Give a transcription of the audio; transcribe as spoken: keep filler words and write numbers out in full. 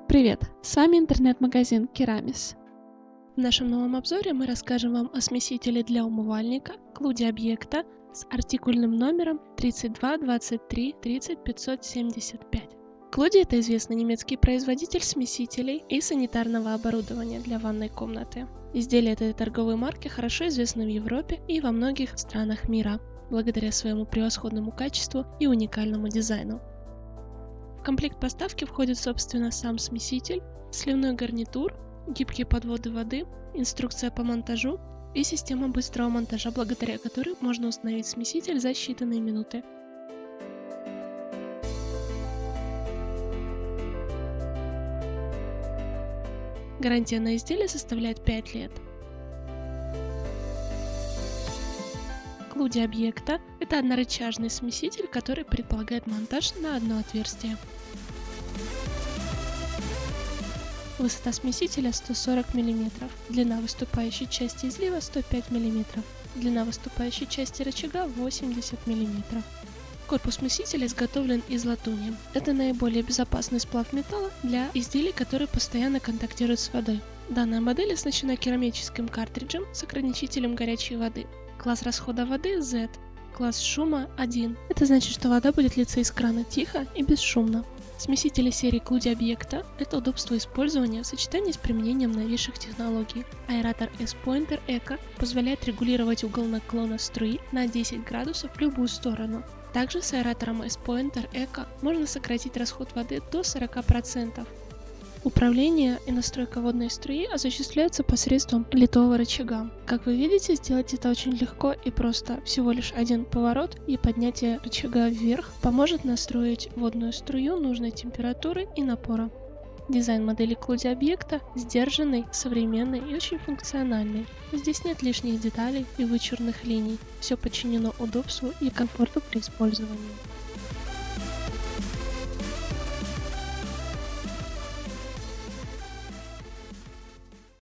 Привет! С вами интернет-магазин Керамис. В нашем новом обзоре мы расскажем вам о смесителе для умывальника Клуди Объекта с артикульным номером тридцать два двадцать три тридцать пятьсот семьдесят пять. Клуди — это известный немецкий производитель смесителей и санитарного оборудования для ванной комнаты. Изделия этой торговой марки хорошо известны в Европе и во многих странах мира, благодаря своему превосходному качеству и уникальному дизайну. В комплект поставки входит, собственно, сам смеситель, сливной гарнитур, гибкие подводы воды, инструкция по монтажу и система быстрого монтажа, благодаря которой можно установить смеситель за считанные минуты. Гарантия на изделие составляет пять лет. Клуди Объекта – это однорычажный смеситель, который предполагает монтаж на одно отверстие. Высота смесителя сто сорок миллиметров, длина выступающей части излива сто пять миллиметров, длина выступающей части рычага восемьдесят миллиметров. Корпус смесителя изготовлен из латуни. Это наиболее безопасный сплав металла для изделий, которые постоянно контактируют с водой. Данная модель оснащена керамическим картриджем с ограничителем горячей воды. Класс расхода воды Z. Класс шума один. Это значит, что вода будет литься из крана тихо и бесшумно. Смесители серии Клуди Объекта – это удобство использования в сочетании с применением новейших технологий. Аэратор S-Pointer Eco позволяет регулировать угол наклона струи на десять градусов в любую сторону. Также с аэратором S-Pointer Eco можно сократить расход воды до сорока процентов. Управление и настройка водной струи осуществляются посредством литого рычага. Как вы видите, сделать это очень легко и просто. Всего лишь один поворот и поднятие рычага вверх поможет настроить водную струю нужной температуры и напора. Дизайн модели Клуди Объекта сдержанный, современный и очень функциональный. Здесь нет лишних деталей и вычурных линий. Все подчинено удобству и комфорту при использовании.